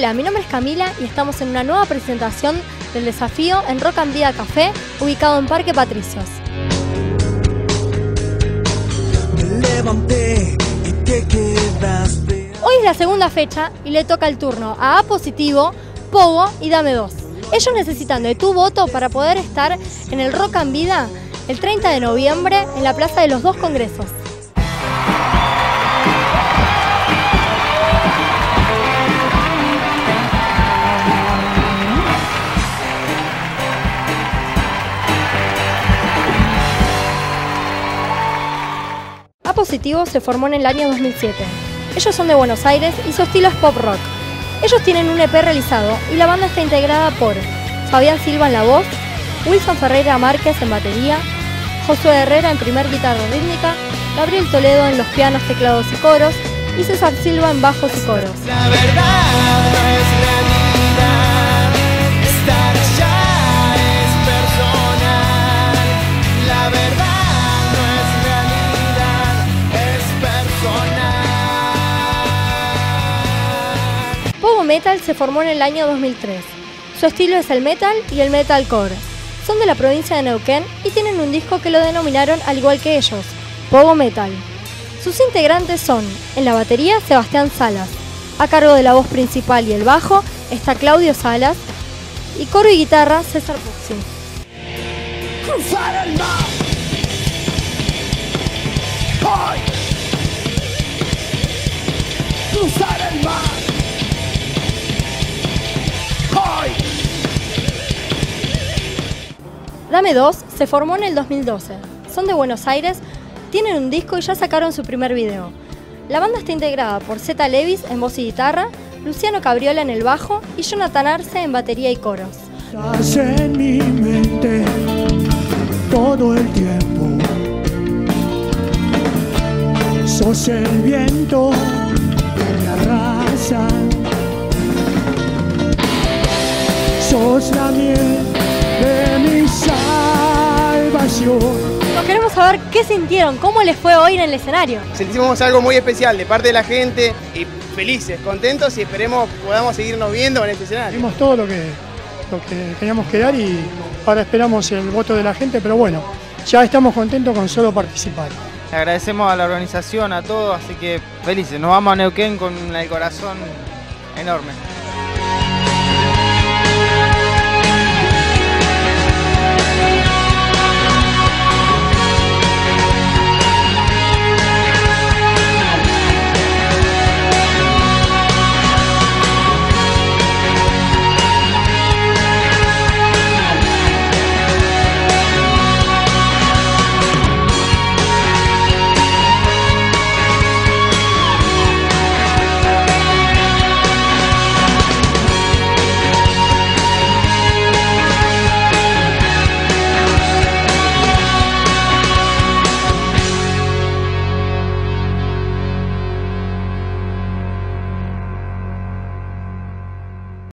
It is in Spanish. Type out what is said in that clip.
Hola, mi nombre es Camila y estamos en una nueva presentación del desafío en Rock and Vida Café, ubicado en Parque Patricios. Hoy es la segunda fecha y le toca el turno a Positivo, Pogo y Dame 2. Ellos necesitan de tu voto para poder estar en el Rock and Vida el 30 de noviembre en la Plaza de los Dos Congresos. Positivo se formó en el año 2007. Ellos son de Buenos Aires y su estilo es pop rock. Ellos tienen un EP realizado y la banda está integrada por Fabián Silva en la voz, Wilson Ferreira Márquez en batería, Josué Herrera en primer guitarra rítmica, Gabriel Toledo en los pianos, teclados y coros y César Silva en bajos y coros. La verdad no es realidad, estar allá es personal. La verdad Pogo Metal se formó en el año 2003. Su estilo es el metal y el metalcore. Son de la provincia de Neuquén y tienen un disco que lo denominaron al igual que ellos, Pogo Metal. Sus integrantes son, en la batería, Sebastián Salas. A cargo de la voz principal y el bajo está Claudio Salas. Y coro y guitarra, César Puxi. Cruzar el mar. Hoy. Cruzar el mar. Dame 2 se formó en el 2012. Son de Buenos Aires, tienen un disco y ya sacaron su primer video. La banda está integrada por Zeta Levis en voz y guitarra, Luciano Cabriola en el bajo y Jonathan Arce en batería y coros. Estás en mi mente todo el tiempo. Sos el viento que me arrasa. Sos la miel de mi salvación. Nos queremos saber qué sintieron, cómo les fue hoy en el escenario. Sentimos algo muy especial de parte de la gente y felices, contentos y esperemos podamos seguirnos viendo en este escenario. Hicimos todo lo que teníamos que dar y ahora esperamos el voto de la gente, pero bueno, ya estamos contentos con solo participar. Agradecemos a la organización, a todos, así que felices. Nos vamos a Neuquén con el corazón enorme.